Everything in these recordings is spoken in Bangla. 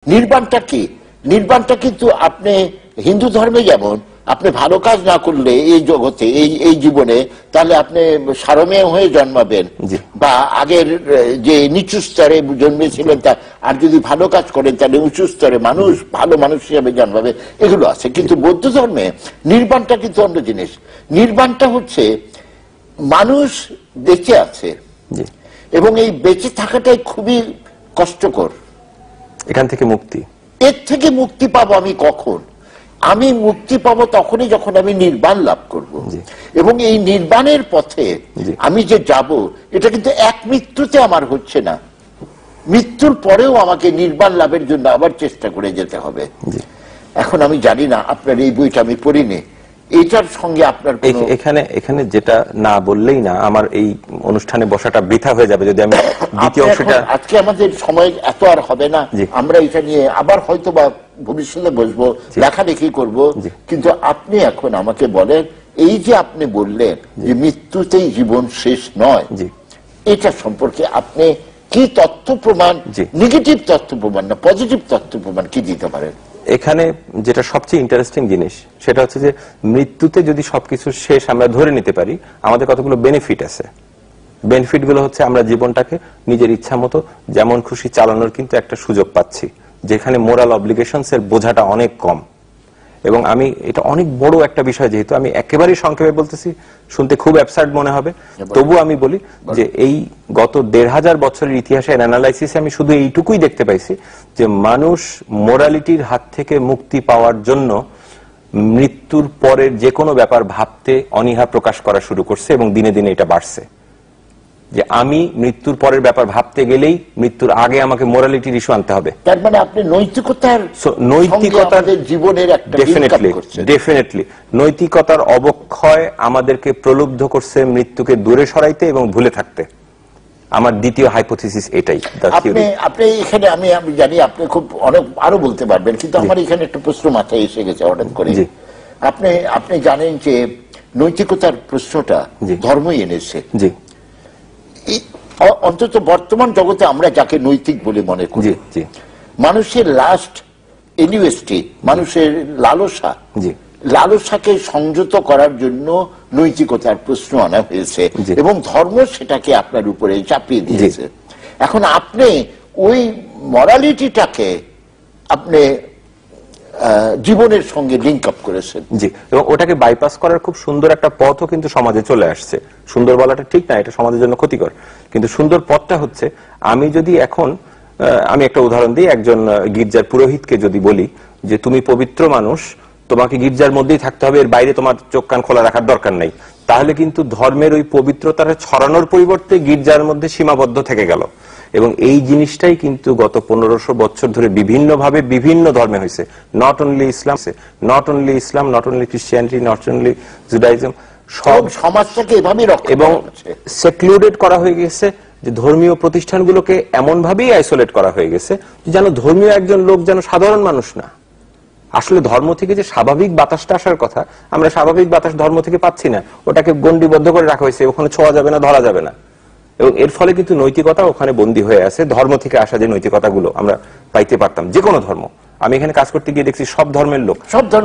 নির্বাণটা কি? নির্বাণটা কিন্তু আপনি হিন্দু ধর্মে যেমন আপনি ভালো কাজ না করলে এই জগতে এই জীবনে তাহলে আপনি সারমেয় হয়ে জন্মাবেন, বা আগের যে নিচু স্তরে জন্মেছিলেন তা আর যদি ভালো কাজ করেন তাহলে উঁচু স্তরে মানুষ ভালো মানুষ হিসেবে জন্মাবে, এগুলো আছে। কিন্তু বৌদ্ধ ধর্মে নির্বাণটা কিন্তু অন্য জিনিস। নির্বাণটা হচ্ছে মানুষ বেঁচে আছে এবং এই বেঁচে থাকাটাই খুবই কষ্টকর। এখান থেকে মুক্তি, এর থেকে মুক্তি পাবো আমি কখন? আমি মুক্তি পাবো তখনই যখন আমি নির্বাণ লাভ করব। এবং এই নির্বাণের পথে আমি যে যাব, এটা কিন্তু এক মৃত্যুতে আমার হচ্ছে না, মৃত্যুর পরেও আমাকে নির্বাণ লাভের জন্য আবার চেষ্টা করে যেতে হবে। এখন আমি জানি না, আপনার এই বইটা আমি পড়িনি, এটার সঙ্গে আপনার এখানে যেটা না বললেই না, আমার এই অনুষ্ঠানে বসাটা বৃথা হয়ে যাবে যদি আমি দ্বিতীয় অংশটা। আজকে আমাদের সময় এত আর হবে না, আমরা এটা নিয়ে আবার হয়তো বা ভবিষ্যতে বসবো, লেখালেখি করব। কিন্তু আপনি এখন আমাকে বলেন, এই যে আপনি বললেন যে মৃত্যুতেই জীবন শেষ নয়, এটা সম্পর্কে আপনি কি তথ্য প্রমাণ, নেগেটিভ তথ্য প্রমাণ না পজিটিভ তথ্য প্রমাণ কি দিতে পারেন? এখানে যেটা সবচেয়ে ইন্টারেস্টিং জিনিস সেটা হচ্ছে যে মৃত্যুতে যদি সবকিছু শেষ আমরা ধরে নিতে পারি, আমাদের কতগুলো বেনিফিট আছে। বেনিফিট গুলো হচ্ছে আমরা জীবনটাকে নিজের ইচ্ছা মতো যেমন খুশি চালানোর কিন্তু একটা সুযোগ পাচ্ছি, যেখানে মোরাল অব্লিগেশনস এর বোঝাটা অনেক কম। এবং আমি এটা অনেক বড় একটা বিষয়, যেহেতু আমি একেবারেই সংক্ষেপে বলতেছি, শুনতে খুব অ্যাবসার্ড মনে হবে, তবু আমি বলি যে এই গত ১৫০০ বছরের ইতিহাসের অ্যানালাইসিসে আমি শুধু এইটুকুই দেখতে পাইছি যে মানুষ মোরালিটির হাত থেকে মুক্তি পাওয়ার জন্য মৃত্যুর পরের যে কোনো ব্যাপার ভাবতে অনীহা প্রকাশ করা শুরু করছে, এবং দিনে দিনে এটা বাড়ছে। যে আমি মৃত্যুর পরের ব্যাপার ভাবতে গেলেই মৃত্যুর আগে আমাকে মোরালিটির ইস্যু আনতে হবে। তার মানে আপনি নৈতিকতার জীবনের একটা ডেফিনেটলি নৈতিকতার অবক্ষয় আমাদেরকে প্রলুব্ধ করছে মৃত্যুকে দূরে সরাইতে এবং ভুলে থাকতে। আমার দ্বিতীয় হাইপোথিসিস এটাই। আপনি এখানে আমি জানি আপনি খুব অনেক আরো বলতে পারবেন, কিন্তু আমার এখানে একটা প্রশ্ন মাথায় এসে গেছে হঠাৎ করে। আপনি জানেন যে নৈতিকতার প্রশ্নটা ধর্মই এনেছে। অন্তত বর্তমান জগতে আমরা যাকে নৈতিক বলে মনে করি, মানুষের লাস্ট এনিউয়েস্টি, মানুষের লালসাকে সংযত করার জন্য নৈতিকতার প্রশ্ন আনা হয়েছে, এবং ধর্ম সেটাকে আপনার উপরে চাপিয়ে দিয়েছে। এখন আপনি ওই মরালিটিটাকে আপনি জীবনের সঙ্গে লিঙ্ক আপ করেছেন। জি, এবং ওটাকে বাইপাস করার খুব সুন্দর একটা পথও কিন্তু সমাজে চলে আসছে। সুন্দর বলাটা ঠিক না, এটা সমাজের জন্য ক্ষতিকর, কিন্তু সুন্দর পথটা হচ্ছে আমি যদি এখন আমি একটা উদাহরণ দিই, একজন গির্জার পুরোহিতকে যদি বলি যে তুমি পবিত্র মানুষ, তোমাকে গির্জার মধ্যেই থাকতে হবে, এর বাইরে তোমার চোখ কান খোলা রাখার দরকার নাই, তাহলে কিন্তু ধর্মের ওই পবিত্রতাটা ছড়ানোর পরিবর্তে গির্জার মধ্যে সীমাবদ্ধ থেকে গেল। এবং এই জিনিসটাই কিন্তু গত ১৫০০ বছর ধরে বিভিন্নভাবে বিভিন্ন ধর্মে হয়েছে। Not only Islam, not only Christianity, not only Judaism, সব সমাজটাকে এভাবেই এবং সেক্লুডেড করা হয়ে গেছে। যে ধর্মীয় প্রতিষ্ঠানগুলোকে এমন ভাবেই আইসোলেট করা হয়ে গেছে যেন ধর্মীয় একজন লোক যেন সাধারণ মানুষ না। আসলে ধর্ম থেকে যে স্বাভাবিক বাতাসটা আসার কথা, আমরা স্বাভাবিক বাতাস ধর্ম থেকে পাচ্ছি না, ওটাকে গণ্ডিবদ্ধ করে রাখা হয়েছে, ওখানে ছোঁয়া যাবে না, ধরা যাবে না। এবং এর ফলে কিন্তু নৈতিকতা ওখানে বন্দী হয়ে আছে। ধর্ম থেকে আসা যে নৈতিকতাগুলো আমরা পাইতে পারতাম, যে কোনো ধর্ম, আমি এখানে কাজ করতে গিয়ে দেখছি সব ধর্মের লোক,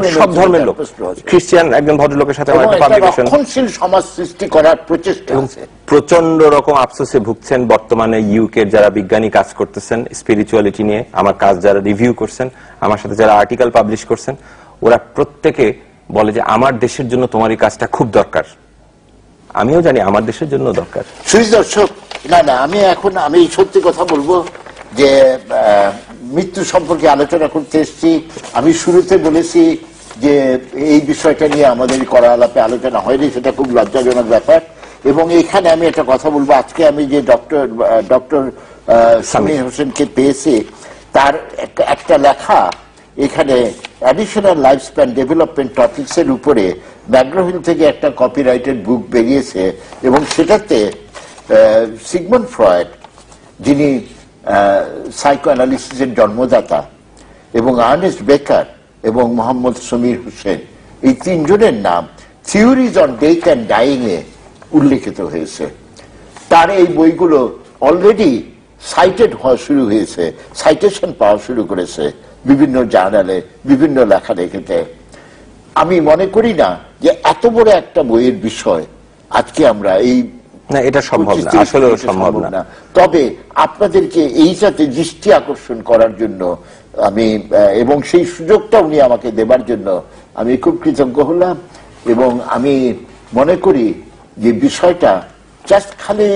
খ্রিস্টান একজন ভদ্রলোকের সাথে আমার একটা পাবলিকেশন, রক্ষণশীল সমাজ সৃষ্টি করার প্রচেষ্টা আছে। প্রচন্ড রকম আফসোসে ভুগছেন বর্তমানে ইউকের যারা বিজ্ঞানী কাজ করতেছেন স্পিরিচুয়ালিটি নিয়ে, আমার কাজ যারা রিভিউ করছেন, আমার সাথে যারা আর্টিকেল পাবলিশ করছেন, ওরা প্রত্যেকে বলে যে আমার দেশের জন্য তোমার এই কাজটা খুব দরকার। আমিও জানি আমার দেশের জন্য দরকার। দর্শক, না আমি সত্যি কথা বলবো যে মৃত্যু সম্পর্কে আলোচনা করতে এসেছি। আমি শুরুতে বলেছি যে এই বিষয়টা নিয়ে আমাদের করা আলাপে আলোচনা হয়নি, সেটা খুব লজ্জাজনক ব্যাপার। এবং এখানে আমি একটা কথা বলবো, আজকে আমি যে ডক্টর সমীর হোসেনকে পেয়েছি, তার একটা লেখা এখানে additional life span development topics এর উপরে ম্যাকগ্রো-হিল থেকে একটা কপিরাইটেড বুক বেরিয়েছে, এবং সেটাতে সিগমন্ড ফ্রয়েড, যিনি সাইকো অ্যানালিসিসের জন্মদাতা, এবং আর্নেস্ট বেকার এবং মোহাম্মদ সমীর হোসেন, এই তিনজনের নাম theories on death and dying এ উল্লেখিত হয়েছে। তার এই বইগুলো অলরেডি সাইটেড হওয়া শুরু হয়েছে, সাইটেশন পাওয়া শুরু করেছে বিভিন্ন জার্নালে, বিভিন্ন লেখালেখিতে। আমি মনে করি না যে এত বড় একটা বইয়ের বিষয় আজকে আমরা এই না, এটা সম্ভব না, আসলেও সম্ভব না। তবে আপনাদেরকে এইটাতে দৃষ্টি আকর্ষণ করার জন্য আমি, এবং সেই সুযোগটা উনি আমাকে দেবার জন্য আমি খুব কৃতজ্ঞ হলাম। এবং আমি মনে করি যে বিষয়টা জাস্ট খালি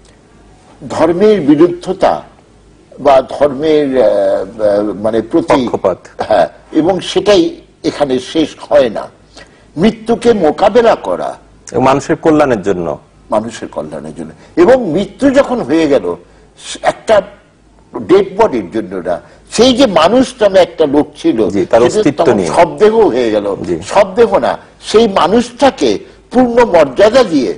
ধর্মের বিরুদ্ধতা বা ধর্মের মানে প্রতি, হ্যাঁ, এবং সেটাই এখানে শেষ হয় না। মৃত্যুকে মোকাবেলা করা মানুষের কল্যাণের জন্য, মানুষের কল্যাণের জন্য। এবং মৃত্যু যখন হয়ে গেল একটা ডেড বডির জন্য না, সেই যে মানুষ নামে একটা লোক ছিল তার অস্তিত্ব নিয়ে শবদেহ হয়ে গেল, শবদেহ না, সেই মানুষটাকে পূর্ণ মর্যাদা দিয়ে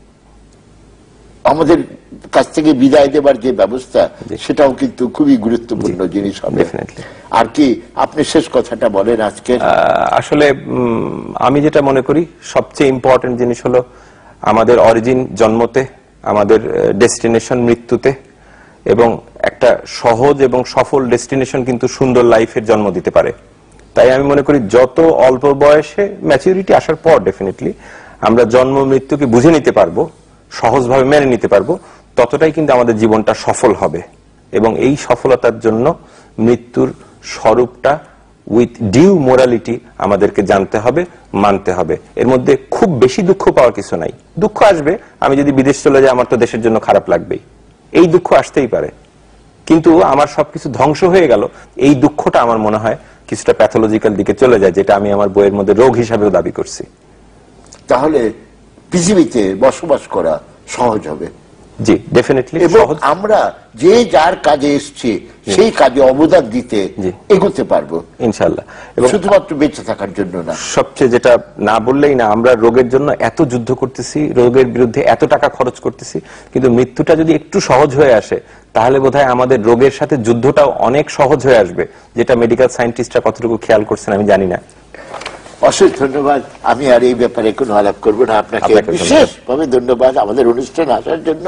আমাদের কাছ থেকে বিদায় দেবার যে ব্যবস্থা, সেটাও কিন্তু খুবই গুরুত্বপূর্ণ জিনিস হবে। আর কি আপনি শেষ কথাটা বলেন আজকে। আসলে আমি যেটা মনে করি সবচেয়ে ইম্পর্টেন্ট জিনিস হলো আমাদের অরিজিন জন্মতে, আমাদের ডেস্টিনেশন মৃত্যুতে, এবং একটা সহজ এবং সফল ডেস্টিনেশন কিন্তু সুন্দর লাইফের জন্ম দিতে পারে। তাই আমি মনে করি যত অল্প বয়সে ম্যাচুরিটি আসার পর ডেফিনেটলি আমরা জন্ম মৃত্যুকে বুঝে নিতে পারবো, সহজভাবে মেনে নিতে পারবো, ততটাই কিন্তু আমাদের জীবনটা সফল হবে। এবং এই সফলতার জন্য মৃত্যুর স্বরূপটা উইথ ডিউ মোরালিটি আমাদেরকে জানতে হবে, মানতে হবে। এর মধ্যে খুব বেশি দুঃখ পাওয়ার কিছু নাই। দুঃখ আসবে, আমি যদি বিদেশ চলে যাই আমার তো দেশের জন্য খারাপ লাগবেই, এই দুঃখ আসতেই পারে। কিন্তু আমার সবকিছু ধ্বংস হয়ে গেল, এই দুঃখটা আমার মনে হয় কিছুটা প্যাথোলজিক্যাল দিকে চলে যায়, যেটা আমি আমার বইয়ের মধ্যে রোগ হিসাবেও দাবি করছি। তাহলে পৃথিবীতে বসবাস করা সহজ হবে। জি, ডেফিনেটলি। এবং আমরা যে যার কাজে এসছি সেই কাজে অবদান দিতে এগোতে পারবো ইনশাআল্লাহ। এবং শুধুমাত্র বেঁচে থাকার জন্য না। সবচেয়ে যেটা না বললেই না, আমরা রোগের জন্য এত যুদ্ধ করতেছি, রোগের বিরুদ্ধে এত টাকা খরচ করতেছি, কিন্তু মৃত্যুটা যদি একটু সহজ হয়ে আসে তাহলে বোধহয় আমাদের রোগের সাথে যুদ্ধটাও অনেক সহজ হয়ে আসবে, যেটা মেডিকেল সায়েন্টিস্টরা কতটুকু খেয়াল করছেন আমি জানি না। অশেষ ধন্যবাদ। আমি আর এই ব্যাপারে কোনো আলাপ করবো না। আপনাকে বিশেষভাবে ধন্যবাদ আমাদের অনুষ্ঠান আসার জন্য,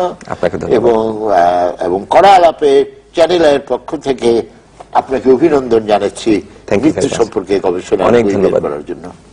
এবং কড়া আলাপে চ্যানেলের পক্ষ থেকে আপনাকে অভিনন্দন জানাচ্ছি মৃত্যু সম্পর্কে গবেষণা করার জন্য।